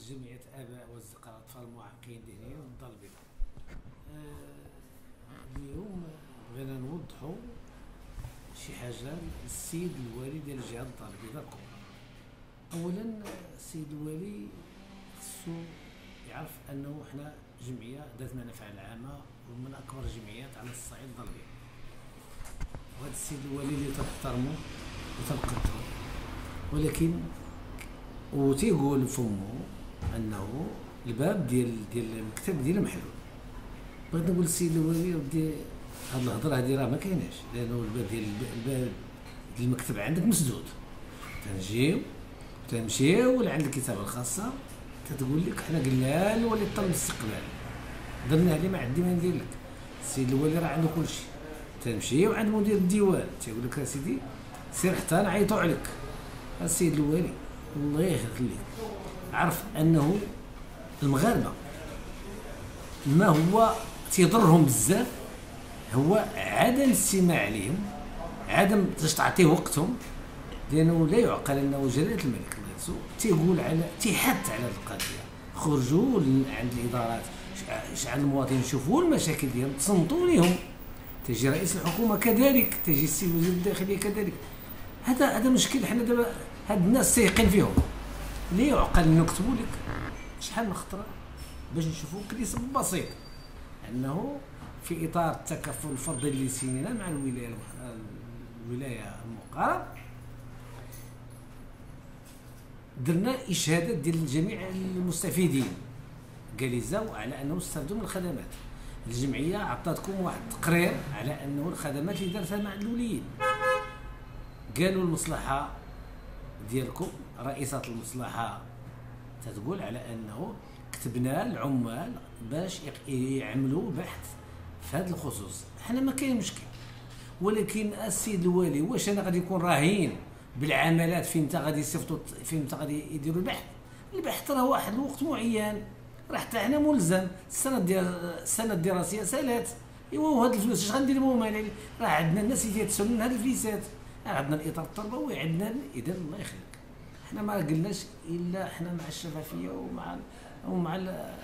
جمعية آباء وأصدقاء أطفال معاقين ذهنيا والدار البيضاء. اليوم بغينا نوضحوا شي حاجة للسيد الوالي ديال جهة الدار البيضاء الكبرى. أولا السيد الوالي خصو يعرف أنه حنا جمعية ذات منافع العامة ومن أكبر الجمعيات على الصعيد الضربي، وهذا السيد الوالي اللي تنحترمو وتنقدرو، ولكن وتيقول فمو انه الباب ديال المكتب ديالو محلول. بغيت نقول للسيد الوالي ودي هاد الهضره هادي راه ما كايناش، لانه الباب ديال المكتب عندك مسدود. تنمشيو لعند الكتابه الخاصه تتقول لك حنا قلنا له ولي طلب الاستقبال، درنا عليه ما عندي ما ندير لك. السيد الوالي راه عنده كلشي. تنمشيو عند مدير الديوان تيقول لك اسيدي سير حتى نعيطوا عليك. السيد الوالي الله يخليك عرف انه المغاربه ما هو تيضرهم بزاف هو عدم الاستماع عليهم، عدم تعطيه وقتهم، لانه لا يعقل انه جلاله الملك الله يسوع تيقول على تيحث على القضيه. خرجوا عند الادارات، شعل المواطنين يشوفوا المشاكل ديالهم، تصنتوا لهم. تجي رئيس الحكومه كذلك، تجي السيد وزير الداخليه كذلك. هذا مشكل. حنا دابا هاد الناس سايقين فيهم، لا يعقل نكتبوا لك شحال من خطره باش نشوفوا كلي سبب بسيط انه في اطار التكافل الفردي اللي سينينا مع الولايه المقارنه درنا اشهادات ديال جميع المستفيدين قاليزاو على انه استفدوا من الخدمات. الجمعيه عطاتكم واحد التقرير على انه الخدمات اللي دارتها مع الوليين. قالوا المصلحه ديالكم رئيسة المصلحة تتقول على انه كتبنا العمال باش يعملوا بحث في هذا الخصوص. حنا ما كاين مشكل، ولكن السيد الوالي واش انا غادي يكون رهين بالعملات فين انت غادي يصيفطوا فين انت غادي يديروا البحث راه واحد الوقت معين، راه حتى حنا ملزم. السنه الدراسيه سالات، ايوا وهاد الفلوس اش غندير بهم؟ راه عندنا الناس اللي تيتسنوا من هاد الفليسات، عندنا الاطار التربوي، عندنا. اذا الله يخليك حنا ما قلناش الا حنا مع الشفافيه ومع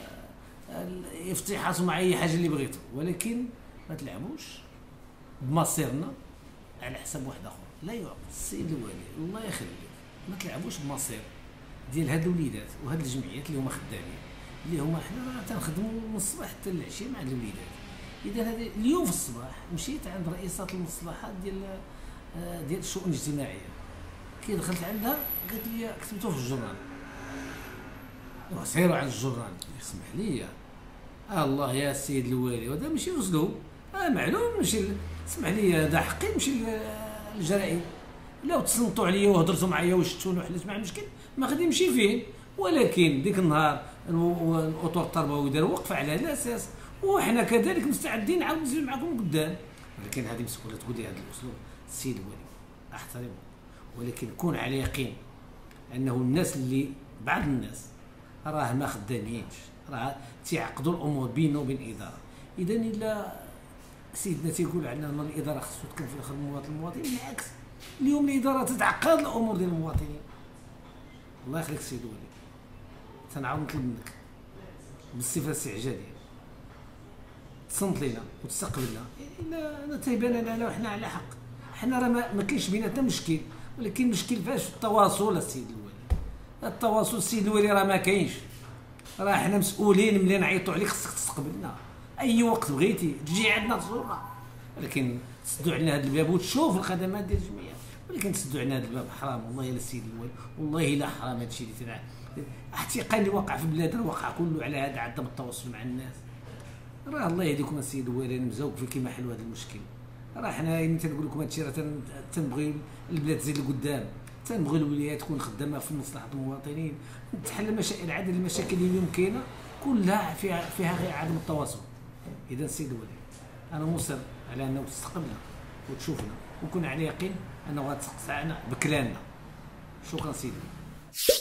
الافتتاحات ومع اي حاجه اللي بغيتو، ولكن ما تلعبوش بمصيرنا على حساب واحد اخر. لا يعقل السيد الوالي الله يخليك، ما تلعبوش بمصير ديال هاد الوليدات وهاد الجمعيات اللي هما خدامين، اللي هما حنا تنخدموا من الصباح حتى العشيه مع الوليدات. اذا هذا اليوم في الصباح مشيت عند رئيسه المصلحه ديال الشؤون الاجتماعيه، كي دخلت عندها قالت لي كتبتو في الجورنال. سيروا على الجورنال. اسمح لي الله يا سيد الوالي، وهذا ماشي اسلوب. معلوم ماشي. اسمح لي هذا حقي نمشي للجرائم. لو تصنتوا عليا وهضرتوا معايا وشتوني وحلت مع المشكل ما غادي نمشي فيه، ولكن ديك النهار الاطر التربوي دار وقفه على هذا الاساس، وحنا كذلك مستعدين نعاود نزيد معكم قدام. ولكن هذه مسؤوليه تقول لي هذا الاسلوب. السيد الوالي احترمه، ولكن كون على يقين انه الناس اللي بعض الناس راه ما خدامينش، راه تيعقدوا الامور بينه وبين الاداره. اذا الا سيدنا تيقول عندنا ان الاداره خصو تكون في خدمه المواطن، بالعكس اليوم الاداره تتعقد الامور ديال المواطنين. الله يخليك السيد الوالي، تنعاود نطلب منك بالصفه الاستعجاليه تصنت لينا وتستقبلنا الا تيبان لنا وحنا على حق. حنا راه ما كاينش بيناتنا مشكل، ولكن المشكل فاش في التواصل. السيد الوالي التواصل السيد الوالي راه ما كاينش. راه حنا مسؤولين، ملي نعيطوا عليك خصك تستقبلنا اي وقت بغيتي تجي عندنا تزورنا، ولكن تسدوا علينا هذا الباب وتشوف الخدمات ديال الجمعيه. ولكن تسدوا علينا هذا الباب حرام والله يا السيد الوالي، والله لا حرام هذا الشيء اللي تبع احتقان اللي وقع في بلادنا، وقع كله على هذا عدم التواصل مع الناس. راه الله يهديكم السيد الوالي، انا مزوق في كيما حلوا هذا المشكل. راه حنا ملي تنقول لكم هادشي راه تنبغي البلاد تزيد لقدام، تنبغي الولايه تكون خدامه في مصلحه المواطنين، تحل عدد المشاكل اللي اليوم كاينه كلها فيها غير عدم التواصل. اذا السيد الوالي انا مصر على انه تستقبلنا وتشوفنا وكون على يقين انه غتسقسعنا بكلامنا. شكرا سيدي.